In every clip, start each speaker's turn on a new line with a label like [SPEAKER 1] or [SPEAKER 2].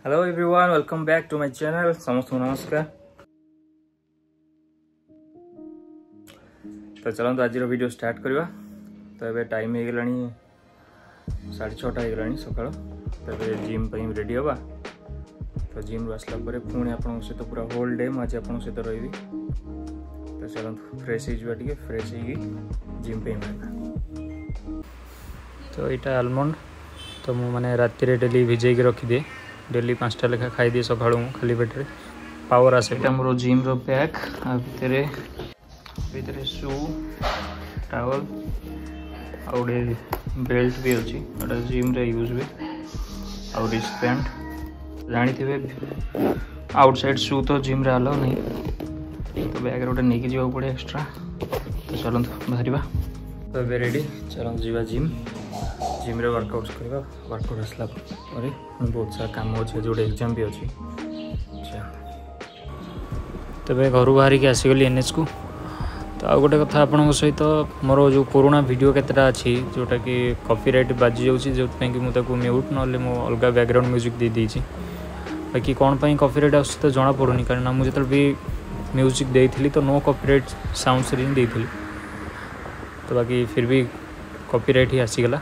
[SPEAKER 1] Hello everyone, welcome back to my channel. समस्त नमस्कार। तो चलते आज वीडियो स्टार्ट करवा। तो ये टाइम हो गला 6:30 हो सका। तो जिम रेडी हवा। तो जिम रू आसला पुणी आप सहित पूरा होल डे मुझे आप सहित रही। तो चलते फ्रेश हो फ्रेश हो जिम पे बाहर। तो यहाँ आलमंड तो मुझे राति डेली भिजेक रखिदे। डेली 5टा लेखा खाई दिए सका खाली पेटे पावर आसे। मोर जिम रो पैक भितर शू टावल आउे बेल्ट भी अच्छी जिम रे यूज हुए आ रिस्ट बैंड जानी थे। आउटसाइड शू तो जिम रे अलाउ नहीं, तो बैग गोटे नहीं जावा पड़े एक्स्ट्रा। तो चलते बाहर। तो ए रेडी चलते जीवा जिम। जिम रे वर्कआउट करवा। वर्कआउट आसला बहुत सारा काम अच्छे जो एग्जाम भी अच्छी। तबे घर बाहर की आसीगली एनएच को। तो आ गोटे कथा आपन सहित मोर जो पुराना वीडियो केतटा अच्छी जोटा कि कॉपीराइट बाजी जाऊँगी, जो कि मुझे म्यूट ना मो अलग बैकग्राउंड म्यूजिक दे दीची। बाकी कौन पर कॉपीराइट आस तो जना पड़ूनी, कारण मुझे जो भी म्यूजिक देती तो नो कॉपीराइट साउंड्स रे देती। तो बाकी फिर भी कॉपीराइट ही आसीगला।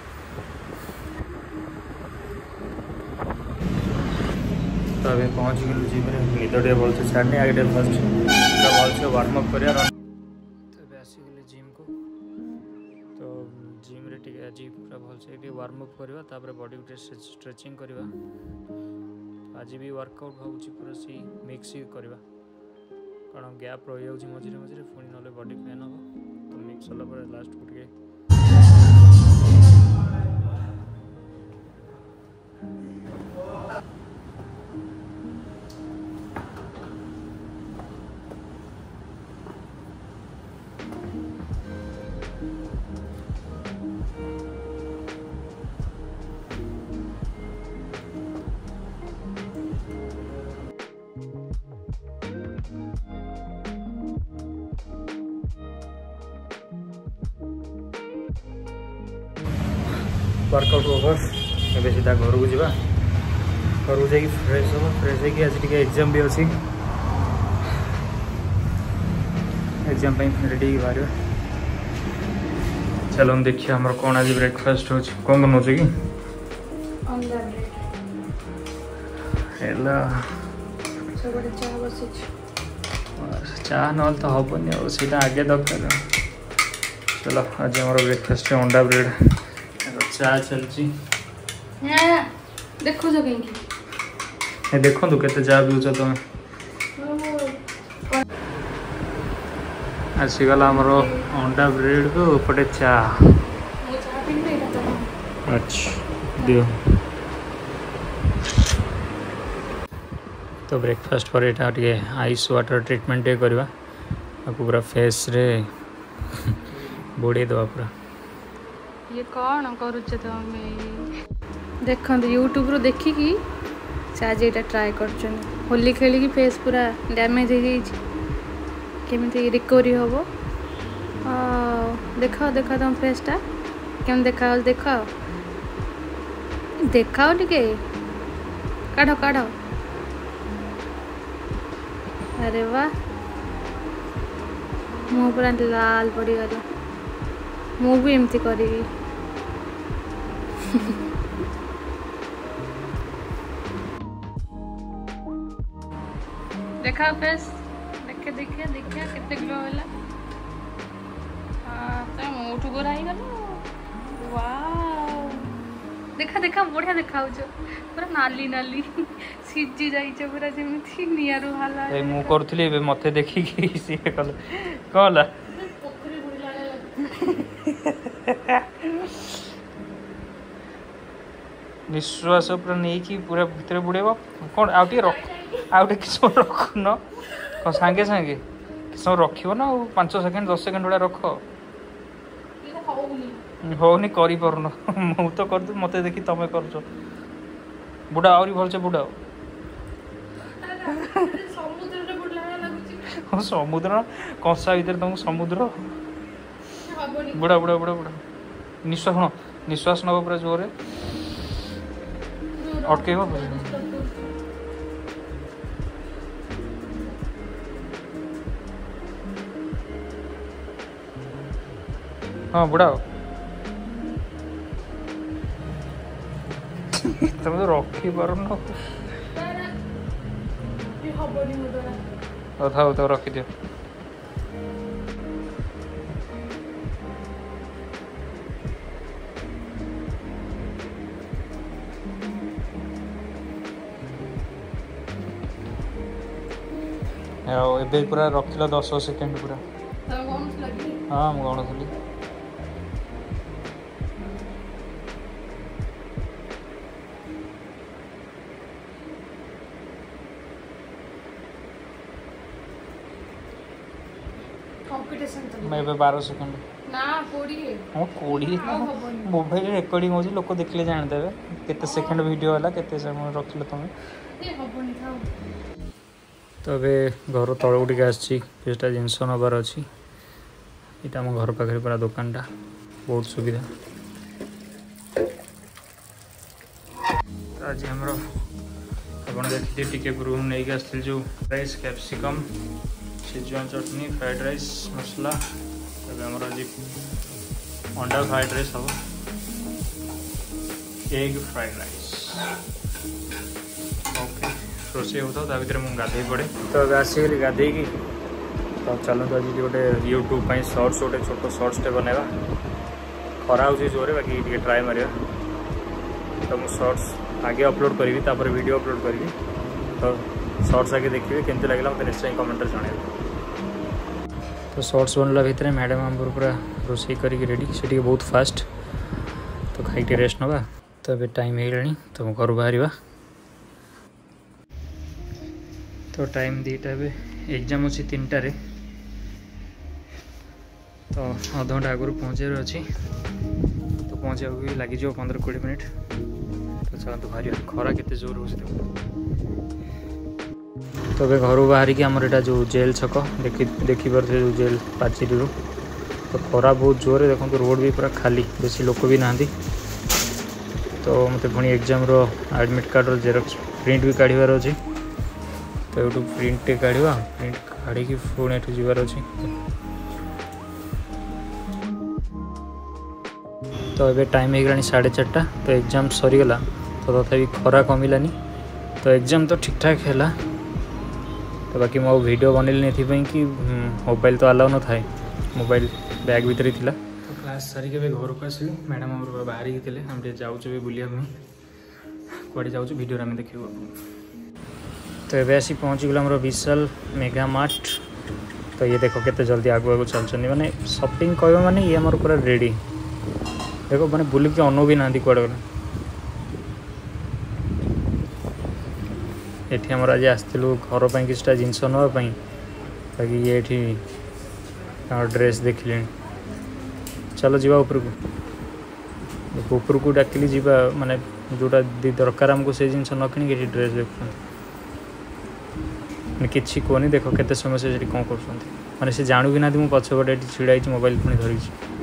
[SPEAKER 1] तो अभी पहुँच गलु जिम निद टे भलसे छाड़नी आगे फर्स्ट भलसे वार्म अप करिया। तो अभी आसीगले जिम को। तो जिम रे टिके आज पूरा भलसे वार्म अप करवा, तापर बॉडी को स्ट्रेचिंग करवा। तो आज भी वर्कआउट भावुची पूरा सी मिक्स ही करवा, कारण गैप रही जाउची मझिरे मझिरे पुणी नले बॉडी पेन हम। तो मिक्स होला पर लास्ट को टिके वर्कआउट ओवर। ए सीधा घर को जावा। घर को जाकि फ्रेश हम। फ्रेश होगी आज टी एग्जाम भी अच्छी। एग्जाम रेडी बाहर। चलो हम देखिए हमारे कौन आज ब्रेकफास्ट हो कौन बनाऊ कि चाह ना तो हेनी से आगे दरकार। चलो आज हमारा ब्रेकफास्ट अंडा ब्रेड चा चलची।
[SPEAKER 2] देखो कहीं
[SPEAKER 1] देखो केते चा पिउछ तुम। आसीगला आमर अंडा ब्रेड को पटे चा। अच्छा दियो। तो ब्रेकफास्ट पर यहाँ टे आइस वाटर ट्रीटमेंट करवा। पूरा फेस रे बोड़े दवा पूरा।
[SPEAKER 2] ये कौन करुचे तुम देखो यूट्यूब रो देखिकी से आज ये ट्राए कर। होली खेलिकी फेस पूरा डैमेज हो जाइए, केमी रिकवरी हम। देखाओ देखाओ तुम फेसटा केम देखाओ। देखाओ देखाओ टिके काढ़ काढ़। अरे वाह मुँह पूरा लाल पड़गला। मु भी एमती करी। देखा फेस देखे देखे देखिए केते ग्लो होला। हां तो मोठू गोरा ही गलो। वाओ देखा देखा बढ़िया देखा हो पूरा नाली नाली सिजी जाई छ पूरा जेमिति नियारो हाला। ए मु करथली बे मते देखि कि से कल कहला पोखरी बुडला निश्वास पूरा नहीं कि पूरा भितर बुड़ेब। कौन आउटे रख आउटे किस रखुन सांगे सांगे किस रख ना 5 सेकेंड 10 सेकेंड भाया रख। होनी कर मु तो कर मत देखी तुम कर बुढ़ा आहरी भलसे बुढ़ा। समुद्र कंसा भर तुमको समुद्र बुढ़ा बुढ़ा बुढ़ा बुढ़ा। निश्वास शुण निश्वास नब पूरा जोरे अटकेब
[SPEAKER 1] हाँ बुढ़ा तुम तो रखी पारुन था तो रखी दियो ए पूरा रखिल 10 सेकेंड पूरा हाँ मुझे गणुली मैं 12 सेकेंड
[SPEAKER 2] ना
[SPEAKER 1] 20 मोबाइल रेकर्डिंग हो लोक देखले जानदेवे केते सेकेंड वीडियो है केते समय रखिल तुम तो अबे घर तलू टे आसटा जिनस नबार अच्छी यहाँ आम घर पाखे पूरा दुकानटा बहुत सुविधा आज आम आप देखिए टी पूर्व नहीं आसती जो rice capsicum schezwan chutney fried rice मसला आमर आज अंडा फ्राइड राइस हम एग फ्राइड राइस ओके रोसे होता भर मुझे गाधे पड़े तो आसिक गाधे तो चलते आज गोटे यूट्यूब सर्ट्स गोटे छोट सर्ट्सटे बनवा खरा हो जोरे बाकी ट्राए मार तो मुझे सर्ट्स आगे अपलोड करी वीडियो अपलोड करी तो सर्ट्स आगे देखिए केमती लगे मतलब निश्चय कमेंट जन तो सर्ट्स बनला भितर मैडम आम पूरा रोसे करके रेडी से बहुत फास्ट तो खाई रेस्ट नवा तो अभी टाइम हो तो घर बाहर तो टाइम 2टा एग्जाम अच्छी 3टारे तो अध घंटा आगुरी पहुँचार अच्छी तो पहुँचा भी लग 15-20 मिनट तो चलते बाहर खरा केते जोर हो तो अबे घर बाहर की आमर एटा जो जेल छक देखी पारे जो जेल पाचेरी तो खरा बहुत जोर देखो रोड भी पूरा खाली बेसी लोक भी ना तो मत पुणी exam admit card xerox print भी काढ़ार अच्छी तो ये प्रिंट काढ़ा प्रिंट काढ़ी पुणी एठू जीवार अच्छी तो ये टाइम हो गला 4:30 तो एग्जाम सरीगला तो तथापि खरा कमिलानी तो एग्जाम तो ठीक ठाक है तो बाकी मो वीडियो बनैली नहीं कि मोबाइल तो अलाउ न थाए मोबाइल बैग भीतर ही थिला तो क्लास सारी के घर को आसली मैडम आम बाहर ही थे हम जाऊँ बुलिया कड़े जाऊँ वीडियो आम देखू तो ये आसी पहुँची गला विशाल मेगा मार्ट तो ये देखो केते जल्दी आगु आगु चलते माने शॉपिंग कह माने ये आम पूरा रेडी देखो मैंने बुलिक अनु भी ना कड़े गला ये आमर आज आसलु घर पर किसी जिनस नापी बाकी ये ड्रेस देखिले चलो जीवा ऊपर को डाकिली जीवा माने जोटा दरकार आमको से जिन न कि ड्रेस देखते कि कहनी देख केते समय से कौन कर से जानू भी ना मुझे पछपटे छिड़ा मोबाइल पुणी धरी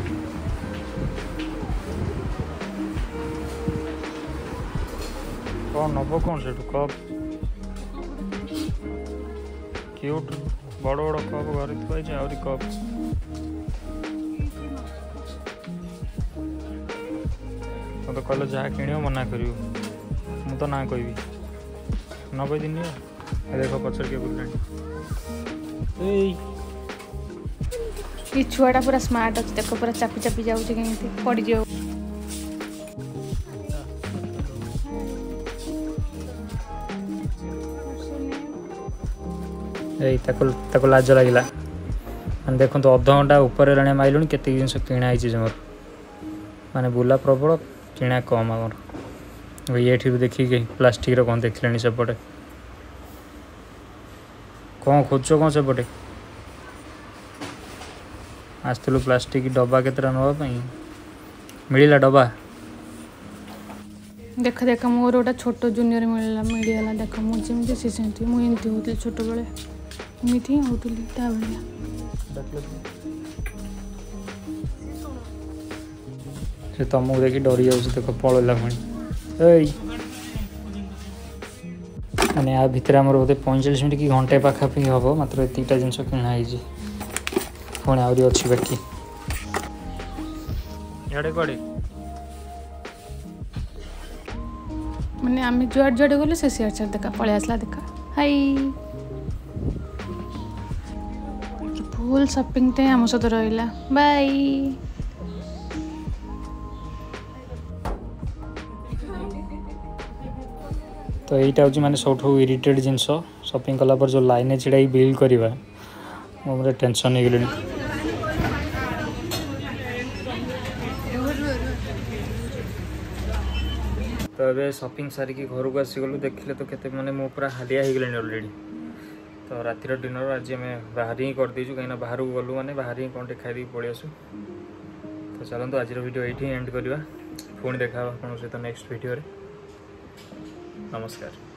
[SPEAKER 1] कौन नब कौन से कप क्यूट बड़ बड़ कप घर थी आहरी कप तो कल जहाँ किण मना कर मु तो ना कह न कह दिन देख पचर के बुलानी
[SPEAKER 2] छुआटा पूरा स्मार्ट अच्छे देख पूरा चापी चापी जाऊँ कहीं पड़ जाओ
[SPEAKER 1] लाज लगे देखो तो अध घंटा उपर माइलुणी केते जिन किणाई जमर माने बुला प्रबल किणा कम आमर ये देखिए प्लास्टिक कौन देखिले सेपटे कौन खोज कौन सेपटे आसलु प्लास्टिक डब्बा केतरा नापी मिलला डब्बा
[SPEAKER 2] देख देख मोर गोटा छोट जूनियर मिलगला देख मुझे सेमती मुझे होती छोट बेले एमती ही होती से
[SPEAKER 1] तुमको देखी डरी जाऊँ देख पलैला पुणी मैंने या भितर आम बोधे 45 मिनट कि घंटे पाखापाखि हम मात्र 3टा जिन किणाई पुणी आहरी अच्छी बाकी झाड़े कड़े
[SPEAKER 2] माने आम जुआड़ जुआड़े गले से सियार चार देखा पलि आसला देखा हाय फुल शॉपिंग टे आम सहित रहिला बाय।
[SPEAKER 1] तो यहीटा हूँ मैंने सब इरिटेड जिनस शॉपिंग कला पर जो लाइन छिड़ा बिल करवा मुझे टेंशन हो गले। तो ये शॉपिंग सारिकी घर को आसीगलु देखिले तो केते माने मो पूरा हालिया हो गले ऑलरेडी। तो रातिर डिनर आज आम बाहर ही कर दीचु कहीं बाहर को गलु माने बाहर ही कौन खाई पलि आसु। तो चलते आज वीडियो ये एंड करवा पुणी देखा आप सहित नेक्स्ट वीडियो रे। नमस्कार।